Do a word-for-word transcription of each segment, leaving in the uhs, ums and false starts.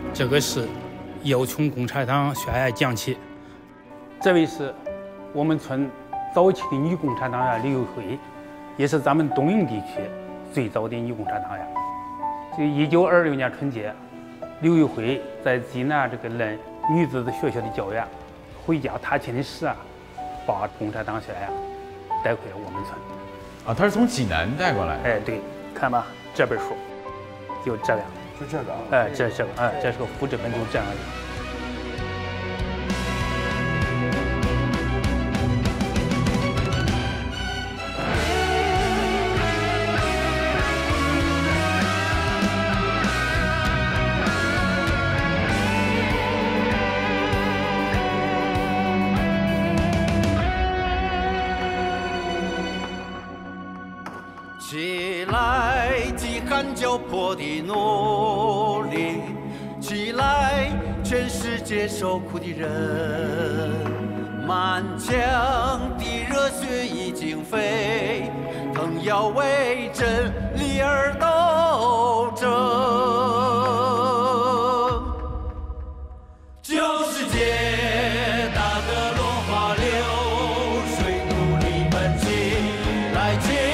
这个是又从共产党悬崖讲起。这位是我们村早期的女共产党员刘玉辉，也是咱们东营地区最早的女共产党员。就一九二六年春节，刘玉辉在济南这个任女子的学校的教员，回家踏青的时啊，把共产党宣言带回了我们村。 啊，他是从济南带过来的。 哎，对，看吧，这本书就这样。 就这个啊？ 哎，这这个，哎，这是个复制本，就这样的。 起来，饥寒交迫的奴隶！起来，全世界受苦的人！满腔的热血已经沸腾，要为真理而斗争。旧世界大河落花流水，奴隶们起来！起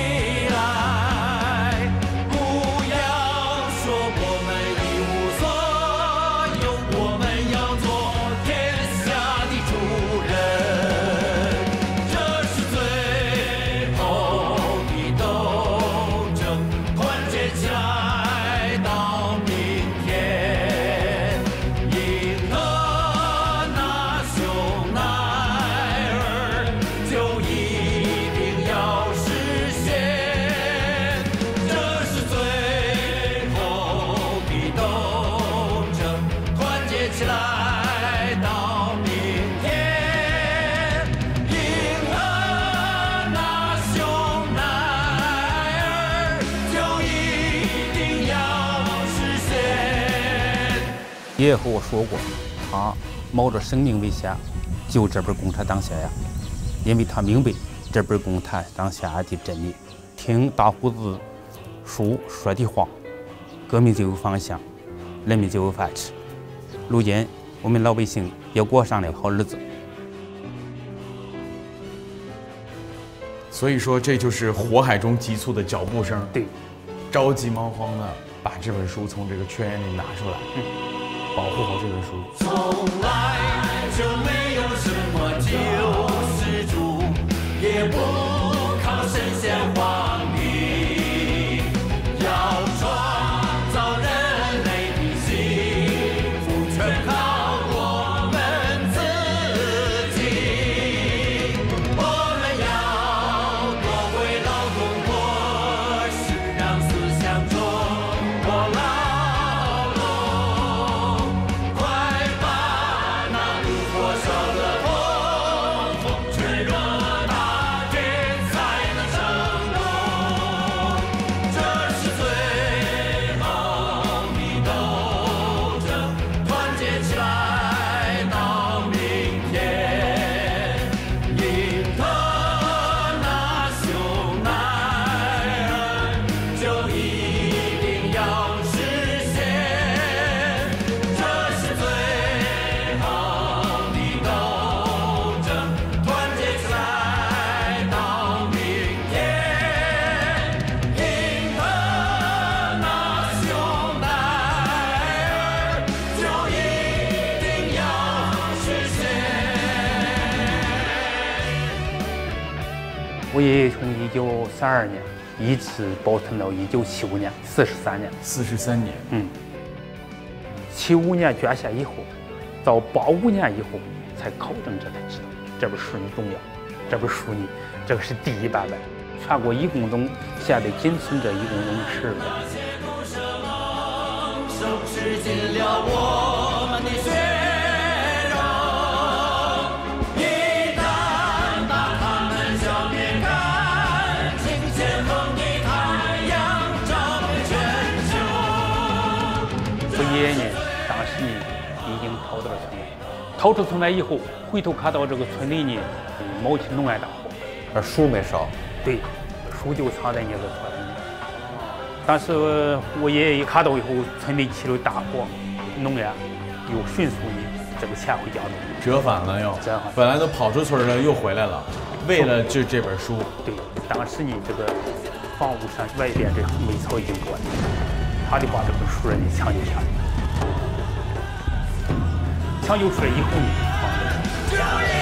爷爷和我说过，他冒着生命危险救这本《共产党宣言》，因为他明白这本《共产党宣言》的真理。听大胡子叔说的话，革命就有方向，人民就有饭吃。如今我们老百姓也过上了好日子。 所以说，这就是火海中急促的脚步声。 对， 着急忙慌的把这本书从这个圈里拿出来。嗯，保护好这本书。 从来就没有什么救世主，也不靠神仙皇帝，要创造人类的幸福，全靠我们自己。我们要夺回劳动果实，让思想中我劳。 我爷爷从一九三二年一直保存到一九七五年，四十三年。 四十三年。 嗯。七五年捐献以后，到八五年以后才考证，这才知道这本书的重要。这本书呢，这个是第一版本，全国一共中现在仅存这一共中十二本。 吃尽了我们的血。 爷爷呢，当时呢已经逃到了村外。逃出村外以后，回头看到这个村里呢，冒起浓烟大火， 而书没烧。 对，书就藏在那个村里。当时我爷爷一看到以后，村里起了大火， 农案又迅速的这个钱会加重， 折返了又， 折返本来都跑出村了，又回来了，为了就这本书。 对，当时呢这个房屋山外边这煤草已经断了，他就把这本书人抢救下来，抢救出来以后呢，放在这儿。